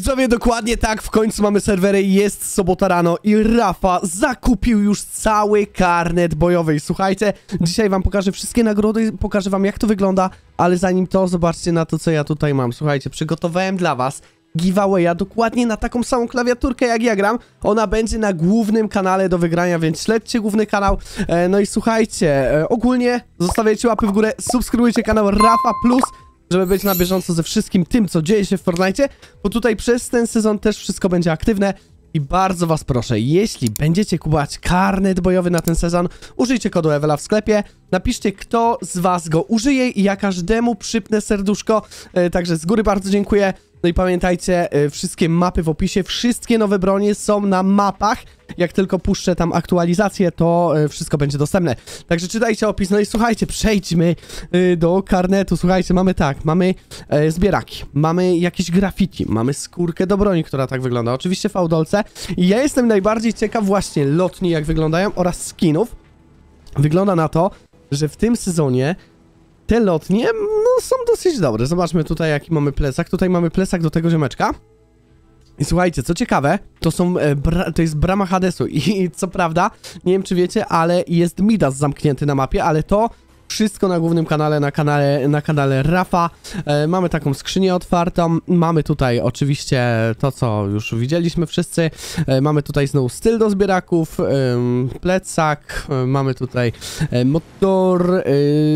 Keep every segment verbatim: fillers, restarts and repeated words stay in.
Widzowie, dokładnie tak, w końcu mamy serwery, jest sobota rano i Rafa zakupił już cały karnet bojowy. I słuchajcie, dzisiaj wam pokażę wszystkie nagrody, pokażę wam jak to wygląda, ale zanim to, zobaczcie na to, co ja tutaj mam. Słuchajcie, przygotowałem dla was giveawaya dokładnie na taką samą klawiaturkę jak ja gram. Ona będzie na głównym kanale do wygrania, więc śledźcie główny kanał. E, no i słuchajcie, e, ogólnie zostawiajcie łapy w górę, subskrybujcie kanał Rafa Plus, żeby być na bieżąco ze wszystkim tym, co dzieje się w Fortnite, bo tutaj przez ten sezon też wszystko będzie aktywne. I bardzo was proszę, jeśli będziecie kupować karnet bojowy na ten sezon, użyjcie kodu Ewela w sklepie, napiszcie, kto z was go użyje i ja każdemu przypnę serduszko, e, także z góry bardzo dziękuję. No i pamiętajcie, e, wszystkie mapy w opisie, wszystkie nowe bronie są na mapach. Jak tylko puszczę tam aktualizację, to e, wszystko będzie dostępne. Także czytajcie opis, no i słuchajcie, przejdźmy e, do karnetu. Słuchajcie, mamy tak, mamy e, zbieraki, mamy jakieś graffiti, mamy skórkę do broni, która tak wygląda, oczywiście fałdolce. I ja jestem najbardziej ciekaw właśnie lotni, jak wyglądają, oraz skinów. Wygląda na to, że w tym sezonie te lotnie, no, są dosyć dobre. Zobaczmy tutaj, jaki mamy plecak. Tutaj mamy plecak do tego ziomeczka. I słuchajcie, co ciekawe, to są, e, bra to jest brama Hadesu i, i co prawda, nie wiem czy wiecie, ale jest Midas zamknięty na mapie, ale to wszystko na głównym kanale, na kanale, na kanale Rafa. E, mamy taką skrzynię otwartą, mamy tutaj oczywiście to, co już widzieliśmy wszyscy. E, mamy tutaj znowu styl do zbieraków, e, plecak, e, mamy tutaj e, motor, e,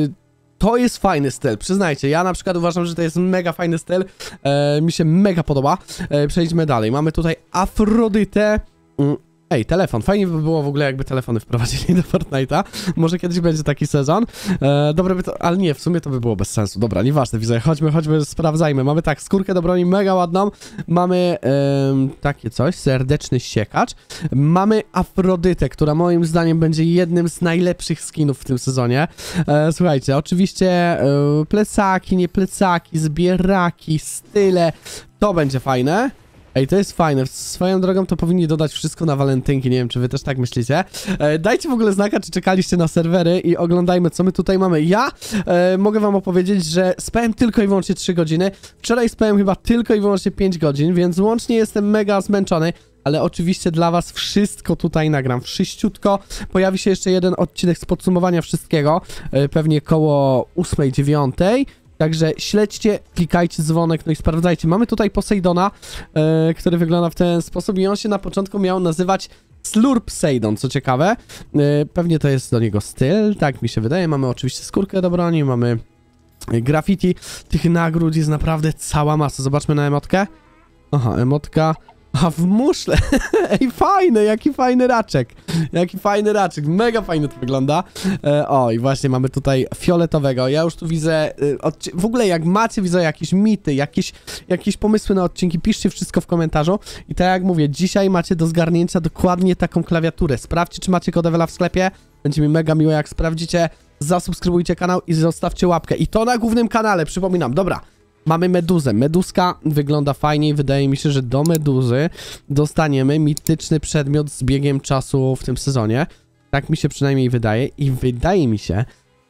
to jest fajny styl, przyznajcie, ja na przykład uważam, że to jest mega fajny styl, e, mi się mega podoba. E, przejdźmy dalej, mamy tutaj Afrodytę. Mm. Ej, telefon, fajnie by było w ogóle jakby telefony wprowadzili do Fortnite'a, może kiedyś będzie taki sezon. E, dobre by to, ale nie, w sumie to by było bez sensu, dobra, nieważne, widzę, chodźmy, chodźmy, sprawdzajmy. Mamy tak, skórkę do broni, mega ładną, mamy e, takie coś, serdeczny siekacz, mamy Afrodytę, która moim zdaniem będzie jednym z najlepszych skinów w tym sezonie. E, słuchajcie, oczywiście e, plecaki, nie plecaki, zbieraki, style, to będzie fajne. Ej, to jest fajne. Swoją drogą to powinni dodać wszystko na walentynki. Nie wiem, czy wy też tak myślicie. E, dajcie w ogóle znaka, czy czekaliście na serwery i oglądajmy, co my tutaj mamy. Ja e, mogę wam opowiedzieć, że spałem tylko i wyłącznie trzy godziny. Wczoraj spałem chyba tylko i wyłącznie pięć godzin, więc łącznie jestem mega zmęczony. Ale oczywiście dla was wszystko tutaj nagram. Wszyściutko. Pojawi się jeszcze jeden odcinek z podsumowania wszystkiego. E, pewnie koło ósmej, dziewiątej. Także śledźcie, klikajcie dzwonek, no i sprawdzajcie. Mamy tutaj Poseidona, e, który wygląda w ten sposób i on się na początku miał nazywać Slurpseidon, co ciekawe. E, pewnie to jest do niego styl, tak mi się wydaje. Mamy oczywiście skórkę do broni, mamy graffiti. Tych nagród jest naprawdę cała masa. Zobaczmy na emotkę. Aha, emotka. A w muszle. Ej, fajny, jaki fajny raczek. Jaki fajny raczek, mega fajnie to wygląda. E, o, i właśnie mamy tutaj fioletowego. Ja już tu widzę, e, w ogóle jak macie, widzę jakieś mity, jakieś, jakieś pomysły na odcinki, piszcie wszystko w komentarzu. I tak jak mówię, dzisiaj macie do zgarnięcia dokładnie taką klawiaturę. Sprawdźcie, czy macie kod Ewela w sklepie. Będzie mi mega miło, jak sprawdzicie. Zasubskrybujcie kanał i zostawcie łapkę. I to na głównym kanale, przypominam. Dobra. Mamy meduzę. Meduska wygląda fajnie i wydaje mi się, że do meduzy dostaniemy mityczny przedmiot z biegiem czasu w tym sezonie. Tak mi się przynajmniej wydaje i wydaje mi się,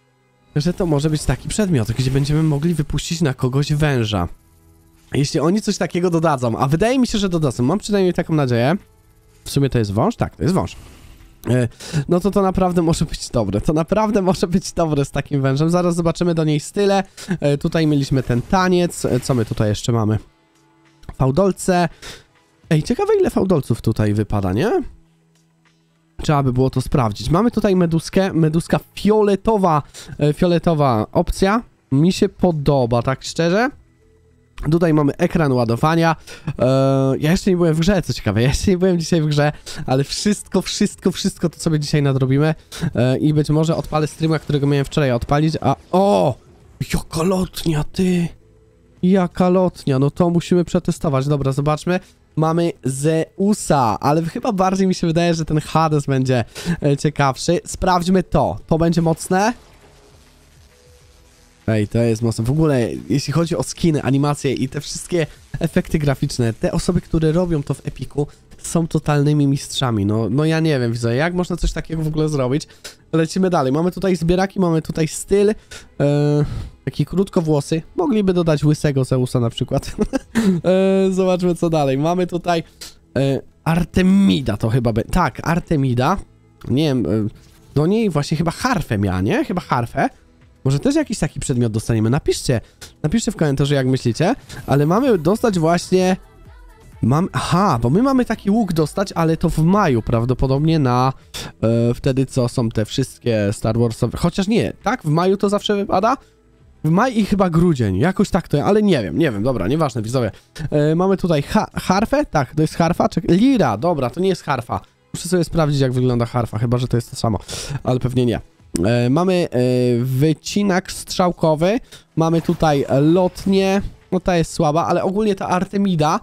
że to może być taki przedmiot, gdzie będziemy mogli wypuścić na kogoś węża. Jeśli oni coś takiego dodadzą, a wydaje mi się, że dodadzą, mam przynajmniej taką nadzieję. W sumie to jest wąż? Tak, to jest wąż. No to to naprawdę może być dobre, to naprawdę może być dobre z takim wężem. Zaraz zobaczymy do niej style. Tutaj mieliśmy ten taniec. Co my tutaj jeszcze mamy? Fałdolce. Ej, ciekawe ile fałdolców tutaj wypada, nie? Trzeba by było to sprawdzić. Mamy tutaj meduskę, meduska fioletowa, fioletowa opcja. Mi się podoba, tak szczerze. Tutaj mamy ekran ładowania. Eee, ja jeszcze nie byłem w grze, co ciekawe. Ja jeszcze nie byłem dzisiaj w grze, ale wszystko, wszystko, wszystko to sobie dzisiaj nadrobimy. Eee, I być może odpalę streama, którego miałem wczoraj odpalić. A o! Jaka lotnia, ty! Jaka lotnia, no to musimy przetestować. Dobra, zobaczmy. Mamy Zeusa, ale chyba bardziej mi się wydaje, że ten Hades będzie e, ciekawszy. Sprawdźmy to. To będzie mocne. Ej, to jest mocno. W ogóle, jeśli chodzi o skiny, animacje i te wszystkie efekty graficzne, te osoby, które robią to w Epiku, są totalnymi mistrzami. No, no ja nie wiem, widzę, jak można coś takiego w ogóle zrobić. Lecimy dalej. Mamy tutaj zbieraki, mamy tutaj styl. Yy, taki krótkowłosy. Mogliby dodać łysego Zeusa na przykład. e, zobaczmy co dalej. Mamy tutaj e, Artemida to chyba będzie. Tak, Artemida. Nie wiem, e, do niej właśnie chyba harfę miała, nie? Chyba harfę. Może też jakiś taki przedmiot dostaniemy. Napiszcie, napiszcie w komentarzu jak myślicie. Ale mamy dostać właśnie... Mam, aha, bo my mamy taki łuk dostać, ale to w maju prawdopodobnie na e, wtedy co są te wszystkie Star Warsowe, chociaż nie, tak? W maju to zawsze wypada? W maj i chyba grudzień, jakoś tak to, ale nie wiem, nie wiem, dobra, nieważne, widzowie. E, mamy tutaj ha harfę, tak, to jest harfa, czy lira, dobra, to nie jest harfa. Muszę sobie sprawdzić jak wygląda harfa, chyba że to jest to samo, ale pewnie nie. E, mamy e, wycinak strzałkowy, mamy tutaj lotnię, no ta jest słaba, ale ogólnie ta Artemida.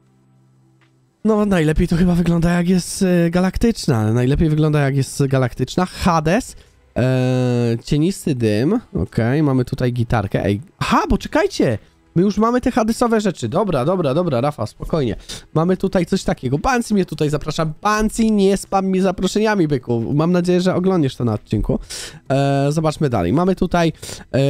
No, najlepiej to chyba wygląda jak jest e, galaktyczna. Najlepiej wygląda jak jest galaktyczna. Hades. E, cienisty dym. Okej, okay, mamy tutaj gitarkę. Ej, aha, bo czekajcie! My już mamy te Hadesowe rzeczy. Dobra, dobra, dobra, Rafa, spokojnie. Mamy tutaj coś takiego. Bansi mnie tutaj zaprasza. Bansi, nie spam mi zaproszeniami, byku. Mam nadzieję, że oglądasz to na odcinku. E, zobaczmy dalej. Mamy tutaj e,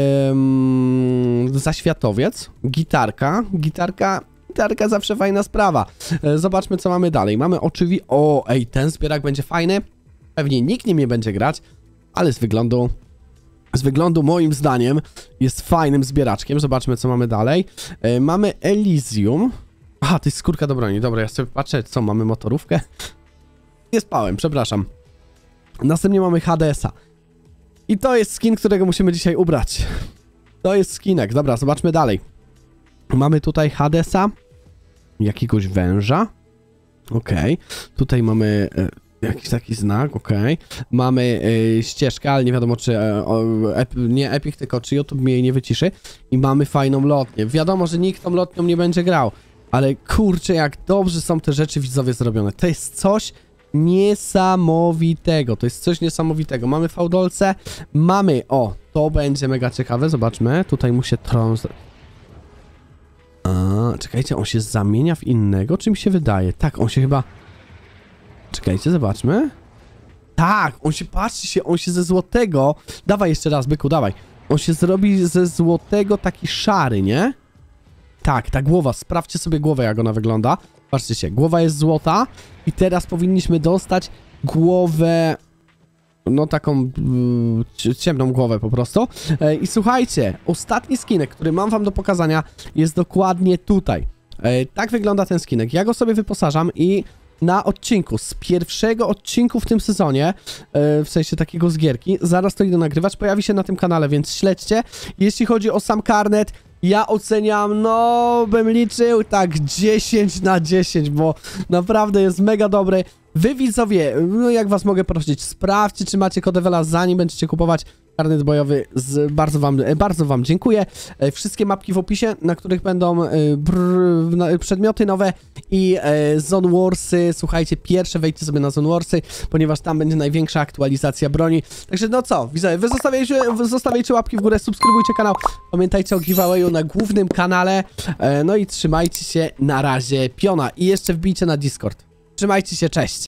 zaświatowiec. Gitarka. Gitarka... Gitarka zawsze fajna sprawa. E, zobaczmy, co mamy dalej. Mamy oczywiście... O, ej, ten zbierak będzie fajny. Pewnie nikt nim nie będzie grać, ale z wyglądu... Z wyglądu, moim zdaniem, jest fajnym zbieraczkiem. Zobaczmy, co mamy dalej. E, mamy Elysium. Aha, to jest skórka do broni. Dobra, ja sobie patrzę, co mamy, motorówkę. Nie spałem, przepraszam. Następnie mamy Hadesa. I to jest skin, którego musimy dzisiaj ubrać. To jest skinek. Dobra, zobaczmy dalej. Mamy tutaj Hadesa, jakiegoś węża, okej, okay. Tutaj mamy e, jakiś taki znak, okej, okay. Mamy e, ścieżkę, ale nie wiadomo czy, e, o, ep, nie Epic, tylko czy YouTube mnie jej nie wyciszy i mamy fajną lotnię. Wiadomo, że nikt tą lotnią nie będzie grał, ale kurczę, jak dobrze są te rzeczy widzowie zrobione, to jest coś niesamowitego, to jest coś niesamowitego. Mamy fałdolce, mamy, o, to będzie mega ciekawe, zobaczmy, tutaj mu się tron... A, czekajcie, on się zamienia w innego? Czy mi się wydaje? Tak, on się chyba... Czekajcie, zobaczmy. Tak, on się, patrzcie się, on się ze złotego... Dawaj jeszcze raz, byku, dawaj. On się zrobi ze złotego taki szary, nie? Tak, ta głowa, sprawdźcie sobie głowę, jak ona wygląda. Patrzcie się, głowa jest złota i teraz powinniśmy dostać głowę... No taką yy, ciemną głowę po prostu. E, I słuchajcie, ostatni skinek, który mam wam do pokazania, jest dokładnie tutaj. E, tak wygląda ten skinek. Ja go sobie wyposażam i na odcinku, z pierwszego odcinku w tym sezonie, e, w sensie takiego z gierki, zaraz to idę nagrywać, pojawi się na tym kanale, więc śledźcie. Jeśli chodzi o sam karnet, ja oceniam, no, bym liczył tak dziesięć na dziesięć, bo naprawdę jest mega dobry. Wy widzowie, no jak was mogę prosić, sprawdźcie, czy macie kodewela, zanim będziecie kupować karnet bojowy. Z, bardzo wam, bardzo wam dziękuję. E, wszystkie mapki w opisie, na których będą e, brr, na, przedmioty nowe i e, Zone Warsy. Słuchajcie, pierwsze wejdźcie sobie na Zone Warsy, ponieważ tam będzie największa aktualizacja broni. Także no co, widzowie, wy zostawiajcie, wy zostawiajcie łapki w górę, subskrybujcie kanał, pamiętajcie o giveawayu na głównym kanale, e, no i trzymajcie się, na razie, piona i jeszcze wbijcie na Discord. Trzymajcie się, cześć!